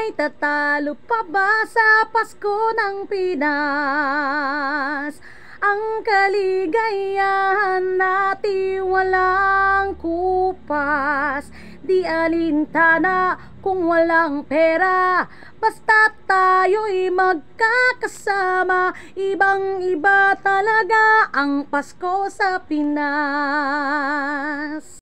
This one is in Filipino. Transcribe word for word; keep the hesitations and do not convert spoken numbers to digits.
May tatalo pa ba sa Pasko ng Pinas? Ang kaligayahan natin walang kupas. Di alintana kung walang pera, basta tayo'y magkakasama. Ibang iba talaga ang Pasko sa Pinas.